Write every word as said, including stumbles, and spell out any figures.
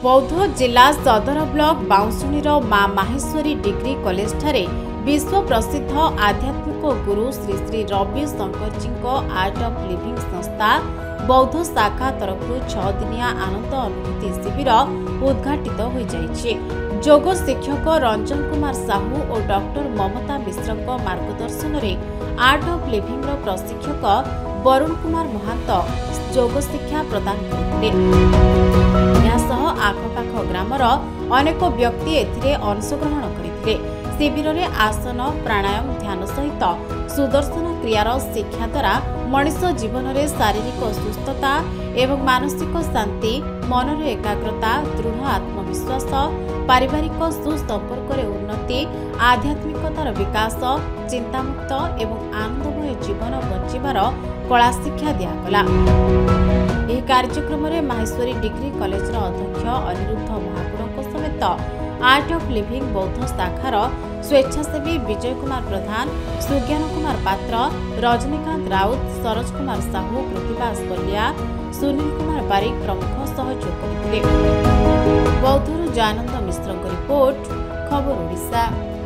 बौद्ध जिला सदर ब्लॉक बाउंसुणीर मां माहेश्वरी डिग्री कॉलेज ठारे विश्व प्रसिद्ध आध्यात्मिक गुरु Shri Shri Ravi Shankar ji art of living संस्था बौद्ध शाखा तरफ छह दिनिया आनंद अनुभूति शिविर उद्घाटित हो जाइए। जोग शिक्षक रंजन कुमार साहू और डॉक्टर ममता मिश्र मार्गदर्शन में आर्ट ऑफ लिविंग प्रशिक्षक वरुण कुमार महांत जोग शिक्षा प्रदान करते। आखपाख ग्रामर अनेक व्यक्ति एथिरे अंशग्रहण करते। शिविर में आसन प्राणायाम ध्यान सहित सुदर्शन क्रियार शिक्षा द्वारा मनुष जीवन में शारीरिक सुस्थता एवं मानसिक शांति मनर एकाग्रता दृढ़ आत्मविश्वास पारिवारिक सुसंपर्क उन्नति आध्यात्मिकतार विकास चिंतामुक्त एवं आनंदमय जीवन बंचार कला शिक्षा दिगला। यह कार्यक्रम में माहेश्वरी डिग्री कॉलेज अध्यक्ष अनिरुद्ध महाकुड़ समेत आर्ट ऑफ लिविंग बौद्ध शाखार स्वेच्छासेवी विजय कुमार प्रधान सुज्ञान कुमार पात्र रजनीकांत राउत सरोज कुमार साहू प्रतिभा बलिया सुनील कुमार बारिक प्रमुख सहयोग करते। बौद्धरू जयानंद मिश्र रिपोर्ट खबर ओडिशा।